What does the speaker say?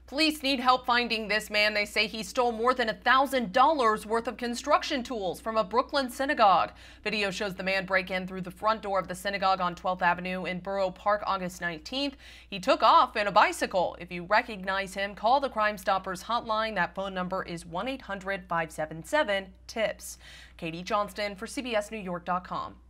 Police need help finding this man. They say he stole more than $1,000 worth of construction tools from a Brooklyn synagogue. Video shows the man break in through the front door of the synagogue on 12th Avenue in Borough Park August 19th. He took off in a bicycle. If you recognize him, call the Crime Stoppers hotline. That phone number is 1-800-577-TIPS. Katie Johnston for CBSNewYork.com.